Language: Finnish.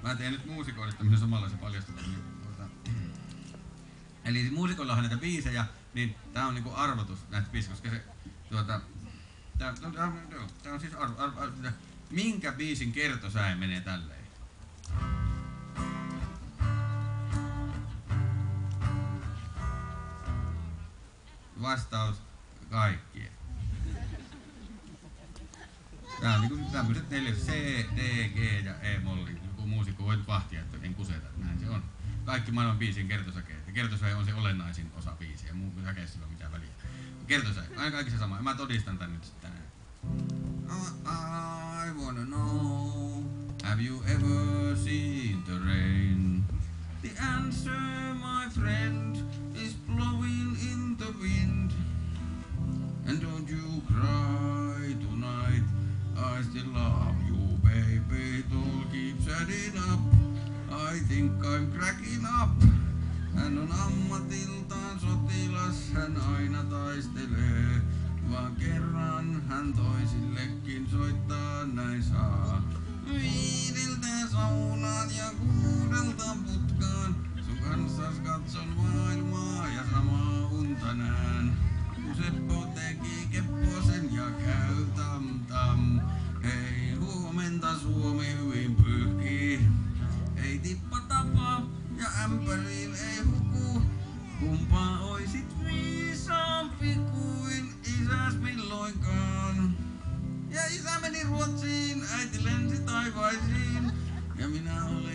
Mä teen nyt muusikoille tämmösen samanlaisen paljastuksen. Niin, eli muusikoillahan näitä biisejä, niin tää on niinku arvotus näitä biisejä, koska se tää on siis minkä biisin kertosäe menee tälleen. Vastaus kaikkien. Tää on niinku tämmöset 4 C, D, G ja E-molli. Joku muusikko voit vahtia, että en kuseta, näin se on. Kaikki maailman biisien kertosäkeet. Ja kertosäe on se olennaisin osa biisiä. Muu säkeessä ei ole mitään väliä. Kertosäe, aina kaikki se sama. Mä todistan tän nyt sitten tänään. I wanna know, have you ever seen the rain? The answer, my friend, is blowing in the wind. And don't you cry tonight, I still love you, baby. Don't keep setting up, I think I'm cracking up. Hän on ammatiltaan sotilas, hän aina taistelee. Vaan kerran hän toisillekin soittaa, näin saa. 5 saunaan ja 6 putkaan. Sun kanssas katson maailmaa ja samaa unta nään. Kun Seppo teki kepposen ja käy tam tam. Hei, huomenta Suomi hyvin pyyhkii. Ei tippa tapa ja ämpäriin ei huku. Kumpaa oisit viisaampi kuin isäs milloinkaan? Ja isä meni Ruotsiin, äiti lensi taivaisiin. Ja minä olen